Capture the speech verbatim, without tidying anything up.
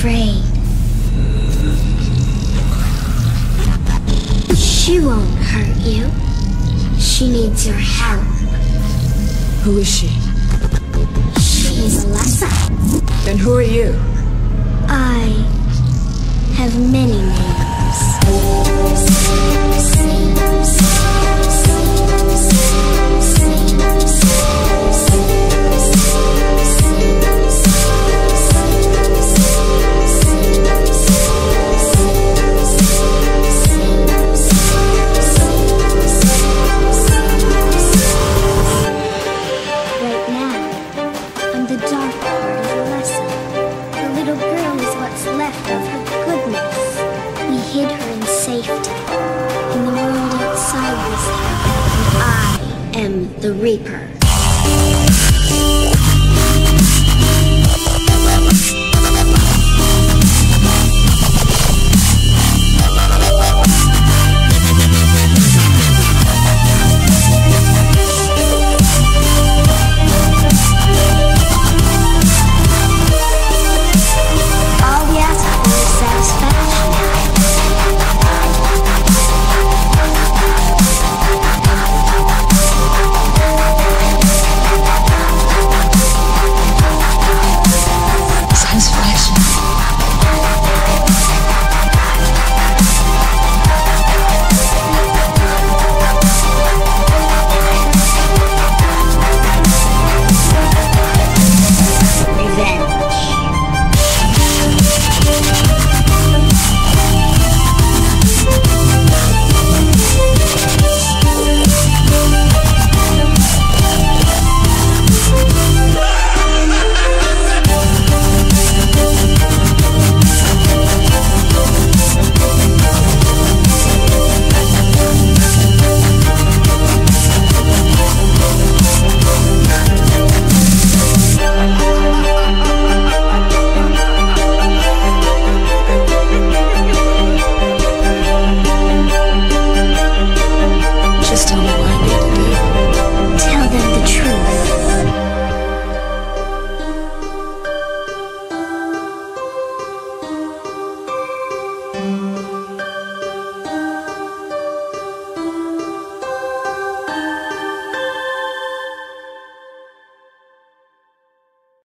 afraid. She won't hurt you. She needs your help. Who is she? She's Alessa. Then who are you? I have many names. Right now, I'm the dark part of Alessa. The little girl is what's left of her goodness. We hid her in safety in the world outside this town, and I am the Reaper.